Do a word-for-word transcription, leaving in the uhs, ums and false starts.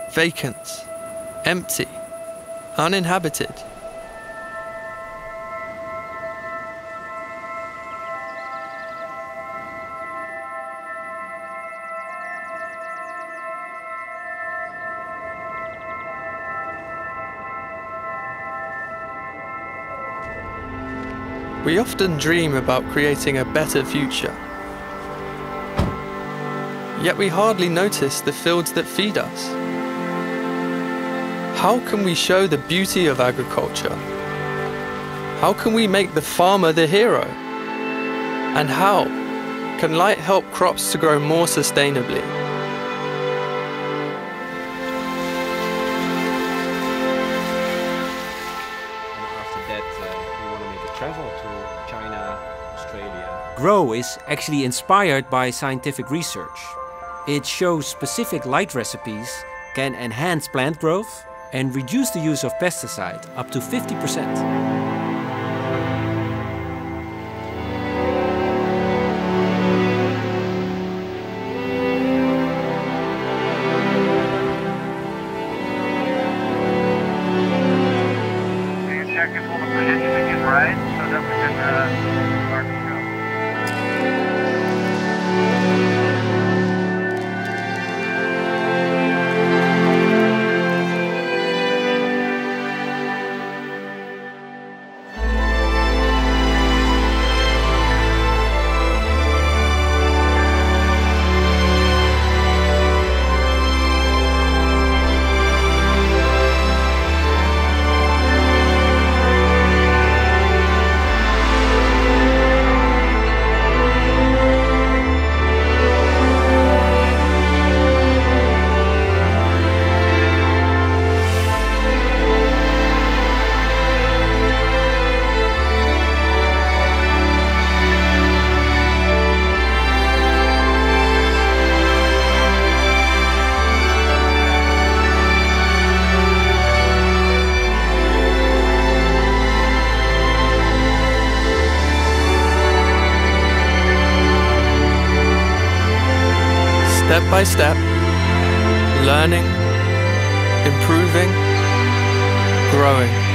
vacant, empty, uninhabited. We often dream about creating a better future. Yet we hardly notice the fields that feed us. How can we show the beauty of agriculture? How can we make the farmer the hero? And how can light help crops to grow more sustainably? Travel to China, Australia. GROW is actually inspired by scientific research. It shows specific light recipes can enhance plant growth and reduce the use of pesticide up to fifty percent. Right, so that's a good uh, start to go. Step by step, learning, improving, growing.